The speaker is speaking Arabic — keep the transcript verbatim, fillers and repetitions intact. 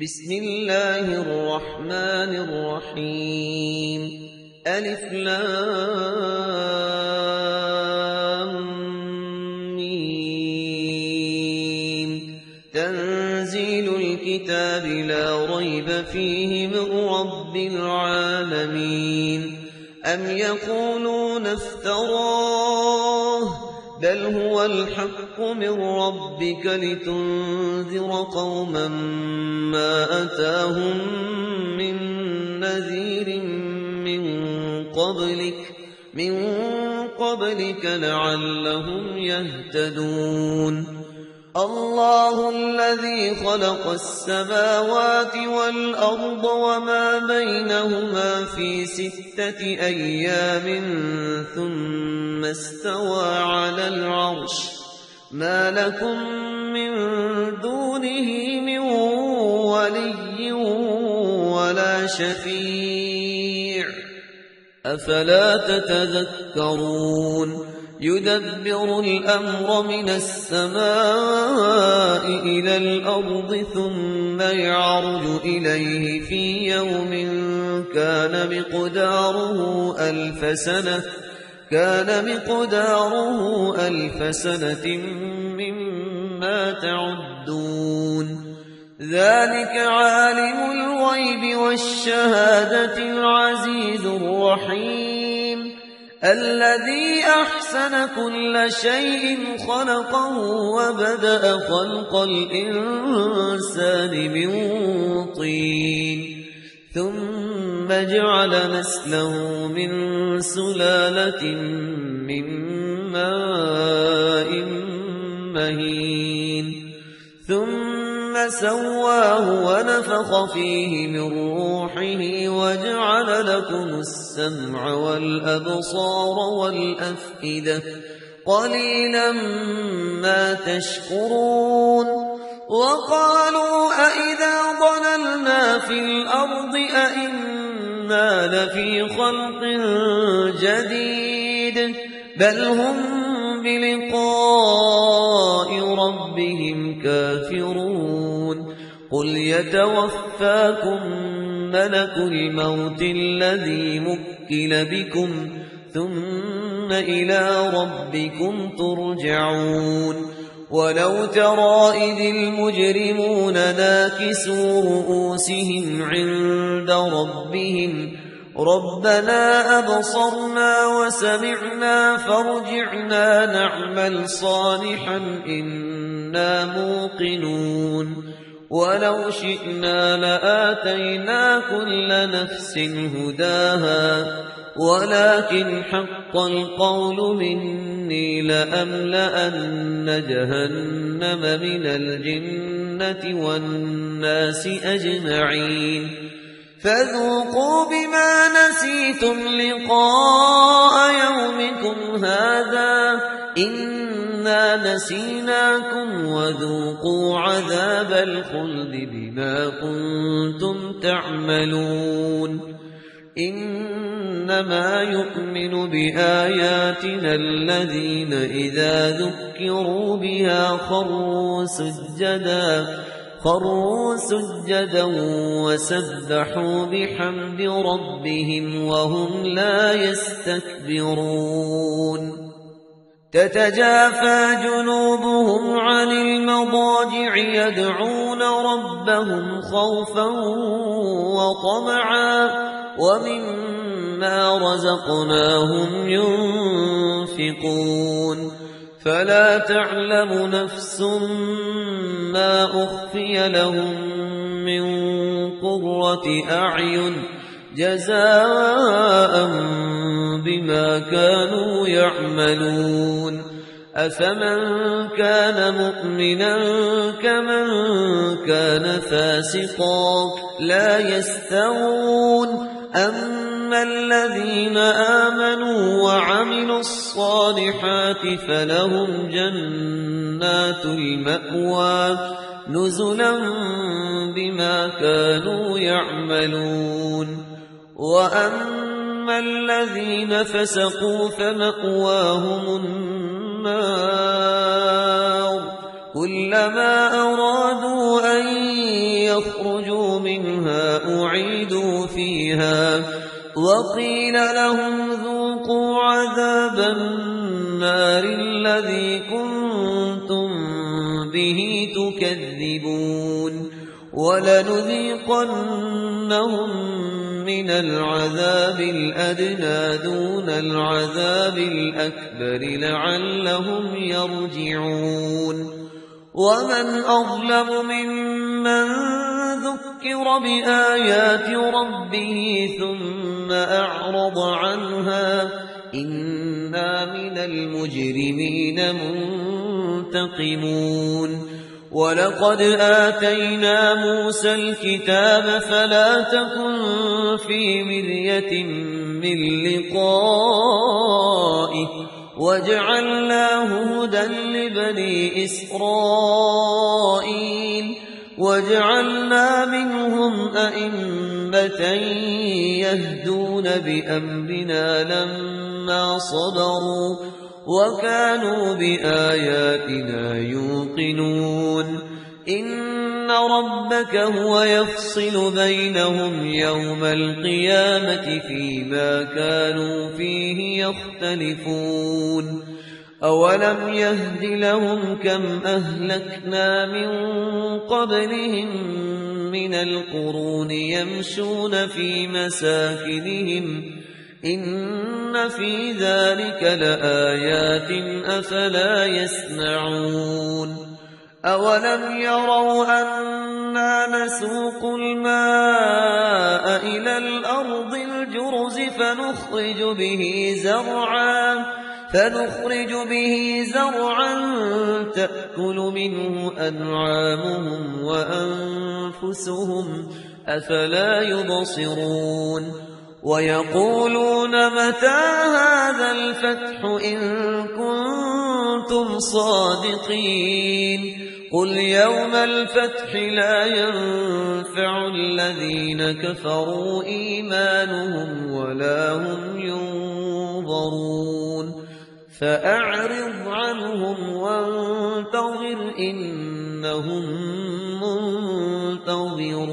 بسم الله الرحمن الرحيم ألف لام ميم تنزيل الكتاب لا ريب فيه من رب العالمين أم يقولون افتراه بل هو الحق من ربك لتنذر قوما ما أتاهم من نذير من قبلك من قبلك لعلهم يهتدون الله الذي خلق السماوات والأرض وما بينهما في ستة أيام ثم استوى على العرش ما لكم من دونه من ولي ولا شفيع أفلا تتذكرون يدبر الأمر من السماء إلى الأرض ثم يعرج إليه في يوم كان مقداره ألف سنة كان مقداره ألف سنة مما تعدون ذلك عالم الغيب والشهادة العزيز الرحيم الذي أحسن كل شيء خلقه وبدأ خلق الإنسان من طين ثم جعل نسله من سلالة من ماء مهين ثم سواه ونفخ فيه من روحه وجعل لكم السمع والأبصار والأفئدة قليلا ما تشكرون وقالوا أئذا ضللنا في الأرض أئنا لفي خلق جديد بل هم بلقاء ربهم كافرون قل يتوفاكم ملك الموت الذي مكل بكم ثم إلى ربكم ترجعون ولو ترى إذ المجرمون ناكسوا رؤوسهم عند ربهم ربنا أبصرنا وسمعنا فارجعنا نعمل صالحا إنا موقنون ولو شئنا لآتينا كل نفس هداها ولكن حق القول مني لأملأن جهنم من الجنة والناس أجمعين فذوقوا بما نسيتم لقاء يومكم هذا إنا نسيناكم وذوقوا عذاب الخلد بما كنتم تعملون إنما يؤمن بآياتنا الذين إذا ذكروا بها خروا سجدا خروا سجدا وسبحوا بحمد ربهم وهم لا يستكبرون تتجافى جنوبهم عن المضاجع يدعون ربهم خوفا وطمعا ومما رزقناهم ينفقون فلا تعلم نفس ما أخفي لهم من قرة أعين جزاء بما كانوا يعملون أفمن كان مؤمنا كمن كان فاسقا لا يستوون أما الذين آمنوا وعملوا الصالحات فلهم جنات المأوى نزلا بما كانوا يعملون وأما الذين فسقوا فمأواهم النار كلما أرادوا أن يخرجوا منها أعيدوا فيها وقيل لهم ذوقوا عذاب النار الذي كنتم به تكذبون ولنذيقنهم من العذاب الأدنى دون العذاب الأكبر لعلهم يرجعون ومن أظلم ممن ذكر بآيات ربه ثم أعرض عنها إنا من المجرمين منتقمون ولقد آتينا موسى الكتاب فلا تكن في مرية من لقائه وجعلناه هدى لبني إسرائيل وجعلنا منهم أئمة يهدون بأمرنا لما صبروا وكانوا بآياتنا يوقنون إن ربك هو يفصل بينهم يوم القيامة فيما كانوا فيه يختلفون أولم يهد لهم كم أهلكنا من قبلهم من القرون يمشون في مساكنهم إن في ذلك لآيات أفلا يسمعون أولم يروا أنا نسوق الماء إلى الأرض الجرز فنخرج به زرعا فنخرج به زرعا تأكل منه أنعامهم وأنفسهم أفلا يبصرون ويقولون متى هذا الفتح إن كنتم صادقين قل يوم الفتح لا ينفع الذين كفروا إيمانهم ولا هم ينظرون فأعرض عنهم وانتظر إنهم منتظرون